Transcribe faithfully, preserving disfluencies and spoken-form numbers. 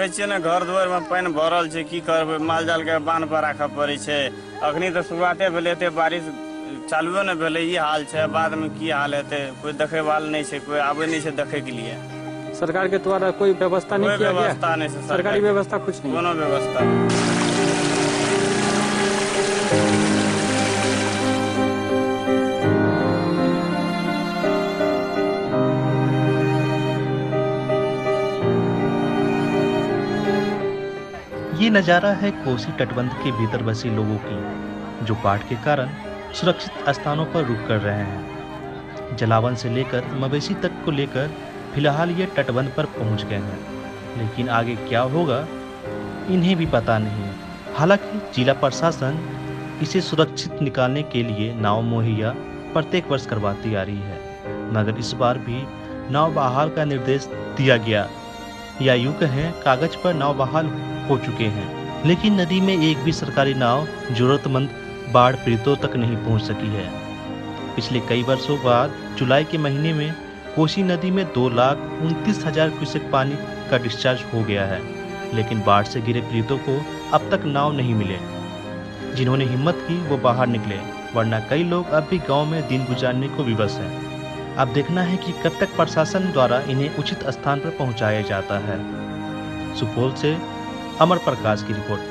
छियै ने, घर दुआरि में पानि भरल छै, की करबै, माल जाल के बान्ह पर राखऽ पड़ै छै। अखनी तऽ शुरुआते भेलै, एते बारिश चालुओ ने भेलै, ई हाल छै। बाद में की हाल हेतै, कोई देखे वाला नहीं छै, कोई आबे नहीं छै देखे के लिए। सरकार के द्वारा कोई व्यवस्था नहीं किया गया? व्यवस्था नहीं है, सरकारी व्यवस्था कुछ नहीं, कोनो व्यवस्था नहीं। ये नज़ारा है कोसी तटबंध के भीतर बसे लोगों की, जो बाढ़ के कारण सुरक्षित स्थानों पर रुक कर रहे हैं। जलावन से लेकर मवेशी तक को लेकर फिलहाल ये तटबंध पर पहुंच गए हैं, लेकिन आगे क्या होगा इन्हें भी पता नहीं। हालांकि जिला प्रशासन इसे सुरक्षित निकालने के लिए नाव मुहैया प्रत्येक वर्ष करवाती आ रही है, मगर इस बार भी नाव बहाल का निर्देश दिया गया, या यूं कहें कागज पर नाव बहाल हो चुके हैं, लेकिन नदी में एक भी सरकारी नाव जरूरतमंद बाढ़ पीड़ितों तक नहीं पहुंच सकी है। पिछले कई वर्षों बाद जुलाई के महीने में कोसी नदी में दो लाख उनतीस हजार क्यूसेक पानी का डिस्चार्ज हो गया है, लेकिन बाढ़ से घिरे पीड़ितों को अब तक नाव नहीं मिले। जिन्होंने हिम्मत की वो बाहर निकले, वरना कई लोग अब भी गाँव में दिन गुजारने को विवश हैं। अब देखना है कि कब तक प्रशासन द्वारा इन्हें उचित स्थान पर पहुंचाया जाता है। सुपौल से अमर प्रकाश की रिपोर्ट।